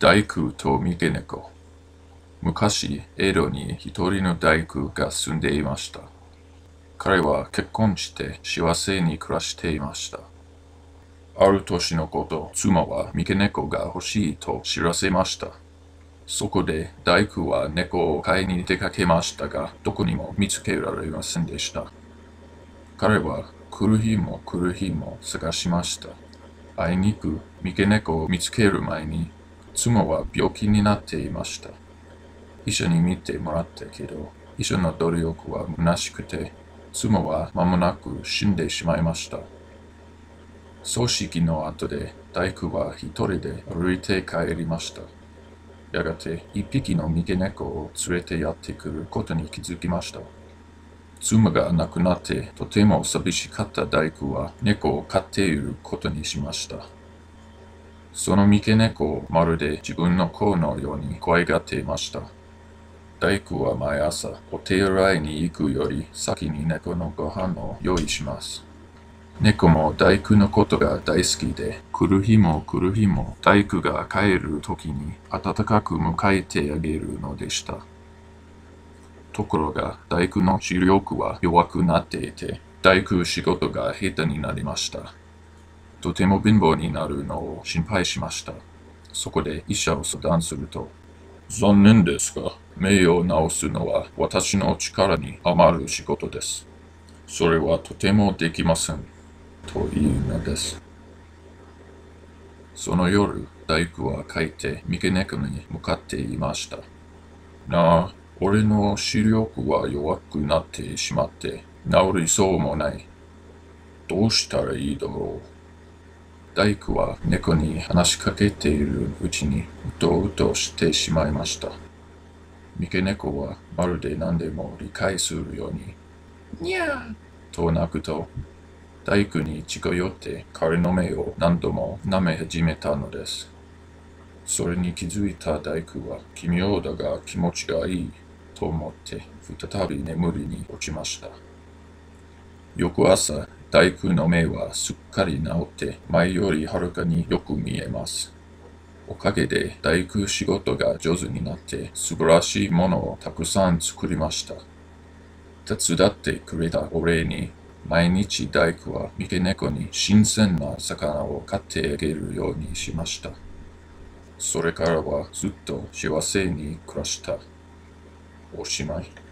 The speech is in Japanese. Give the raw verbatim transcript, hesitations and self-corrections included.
大工と三毛猫。昔、江戸に一人の大工が住んでいました。彼は結婚して幸せに暮らしていました。ある年のこと、妻は三毛猫が欲しいと知らせました。そこで大工は猫を買いに出かけましたが、どこにも見つけられませんでした。彼は来る日も来る日も探しました。あいにく三毛猫を見つける前に、妻は病気になっていました。医者に診てもらったけど、医者の努力は虚しくて、妻は間もなく死んでしまいました。葬式の後で大工は一人で歩いて帰りました。やがて一匹の三毛猫を連れてやってくることに気づきました。妻が亡くなってとても寂しかった大工は猫を飼っていることにしました。その三毛猫をまるで自分の子のように可愛がっていました。大工は毎朝お手洗いに行くより先に猫のご飯を用意します。猫も大工のことが大好きで、来る日も来る日も大工が帰る時に温かく迎えてあげるのでした。ところが大工の視力は弱くなっていて、大工仕事が下手になりました。とても貧乏になるのを心配しました。そこで医者を相談すると、残念ですが、目を治すのは私の力に余る仕事です。それはとてもできません。というのです。その夜、大工は帰って三毛猫に向かっていました。なあ、俺の視力は弱くなってしまって治りそうもない。どうしたらいいだろう。大工は猫に話しかけているうちにうとうとしてしまいました。三毛猫はまるで何でも理解するように、にゃーと鳴くと、大工に近寄って彼の目を何度も舐め始めたのです。それに気づいた大工は奇妙だが気持ちがいいと思って再び眠りに落ちました。翌朝、大工の目はすっかり治って前よりはるかによく見えます。おかげで大工仕事が上手になって素晴らしいものをたくさん作りました。手伝ってくれたお礼に毎日大工は三毛猫に新鮮な魚を買ってあげるようにしました。それからはずっと幸せに暮らした。おしまい。